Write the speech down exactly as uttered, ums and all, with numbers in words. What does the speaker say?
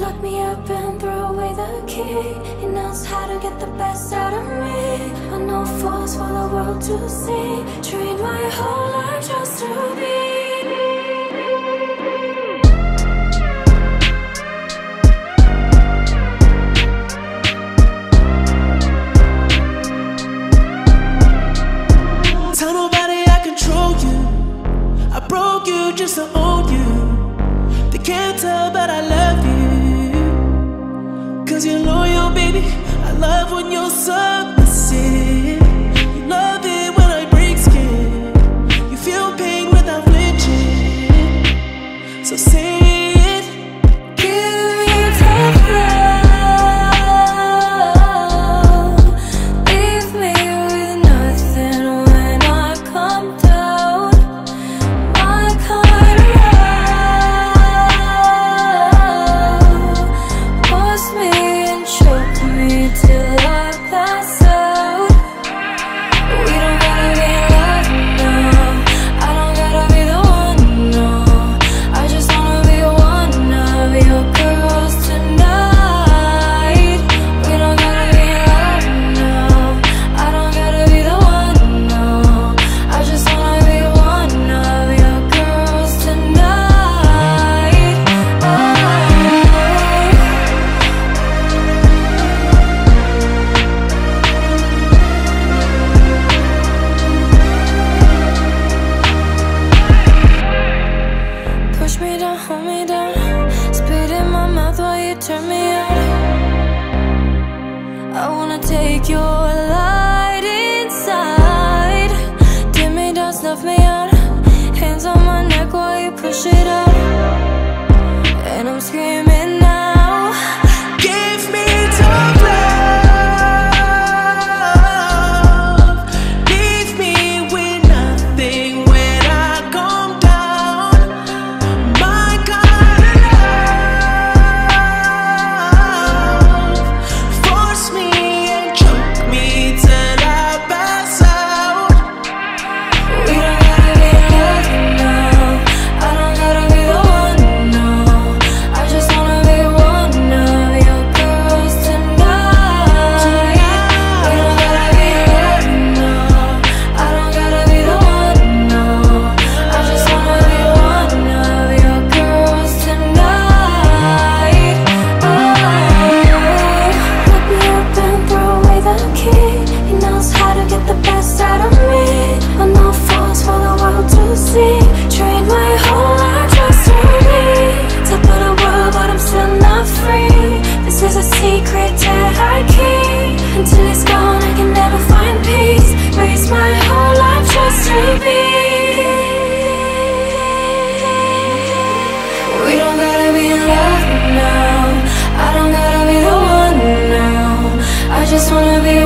lock me up and throw away the key. He knows how to get the best out of me. I know force for the world to see. Trained my whole life just to be. Tell nobody I control you. I broke you just to own you. They can't tell but I love you. Cause you're loyal, baby. I love when you're submissive. You love it when I break skin. You feel pain without flinching. So say it. Give me tough love. Leave me with nothing when I come down. My kind of love. Force me and choke me till I pass out. We don't gotta be in love now. I don't gotta be the one, no. I just wanna be one of your girls tonight. We don't gotta be in love now. I don't gotta be the one, no. I just wanna be one of your girls tonight. Oh. Push me down, hold me down. Spit in my mouth while you turn me on. I wanna take your light inside. Dim me down, snuff me out. Hands on my neck while you push it out. And I'm screaming now. Give me tough love. Leave me with nothing when I come down. My kind of love. Force me and choke me till I pass out. We don't gotta be in love now. I don't gotta be the one, no. I just wanna be one of your girls tonight. We don't gotta be in love now. I don't gotta be the one, no. I just wanna be one of your girls tonight. Oh. Look me up and throw away the key. He knows how to get the best out of me. I know force for the world to see. Trained my whole life just to be top of the world, but I'm still not free. This is a secret that I keep. Until it's gone, I can never find peace. Raise my whole life just to be. We don't gotta be in love now. I don't gotta be the one now. I just wanna be